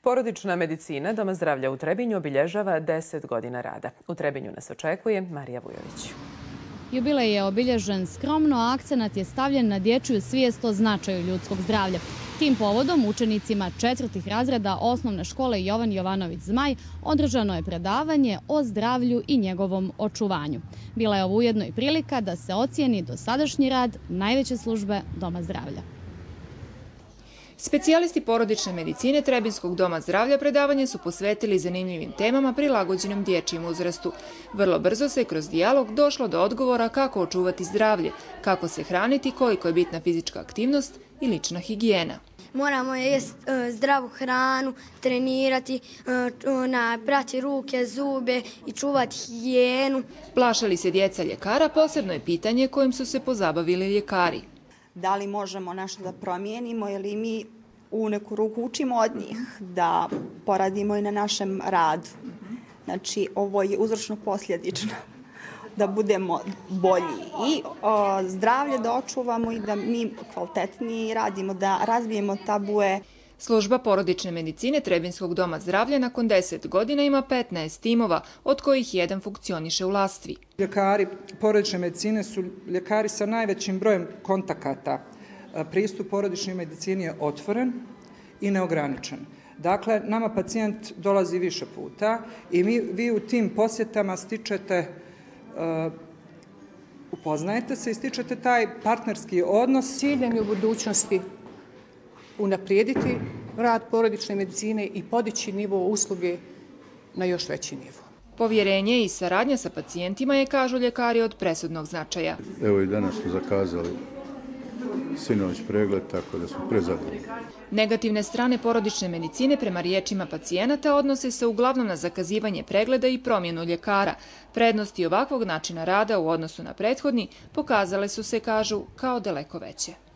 Porodična medicina Doma zdravlja u Trebinju obilježava 10 godina rada. U Trebinju nas očekuje Marija Vujović. Jubilej je obilježen skromno, a akcenat je stavljen na dječju svijest o značaju ljudskog zdravlja. Tim povodom učenicima 4. razreda osnovne škole Jovan Jovanović Zmaj održano je predavanje o zdravlju i njegovom očuvanju. Bila je ovo ujedno i prilika da se ocijeni dosadašnji rad najveće službe Doma zdravlja. Specijalisti porodične medicine Trebinskog doma zdravlja predavanje su posvetili zanimljivim temama prilagođenim dječjem uzrastu. Vrlo brzo se kroz dijalog došlo do odgovora kako očuvati zdravlje, kako se hraniti, koliko je bitna fizička aktivnost i lična higijena. Moramo jesti zdravu hranu, trenirati, prati ruke, zube i čuvati higijenu. Plašali se djeca ljekara, posebno je pitanje kojim su se pozabavili ljekari. Da li možemo nešto da promijenimo ili mi u neku ruku učimo od njih da poradimo i na našem radu. Znači, ovo je uzročno-posljedično, da budemo bolji i zdravlje da očuvamo i da mi kvalitetnije radimo, da razbijemo tabue. Služba porodične medicine Trebinskog doma zdravlja nakon 10 godina ima 15 timova, od kojih jedan funkcioniše u Lastvi. Ljekari porodične medicine su ljekari sa najvećim brojem kontakata. Pristup porodičnoj medicini je otvoren i neograničen. Dakle, nama pacijent dolazi više puta i vi u tim posjetama stičete, upoznajete se i stičete taj partnerski odnos. Ciljem je u budućnosti unaprijediti rad porodične medicine i podići nivo usluge na još veći nivo. Povjerenje i saradnja sa pacijentima je, kažu ljekari, od presudnog značaja. Evo i danas smo zakazali sinoć pregled, tako da smo prezadovoljni. Negativne strane porodične medicine prema riječima pacijenata odnose se uglavnom na zakazivanje pregleda i promjenu ljekara. Prednosti ovakvog načina rada u odnosu na prethodni pokazale su se, kažu, kao daleko veće.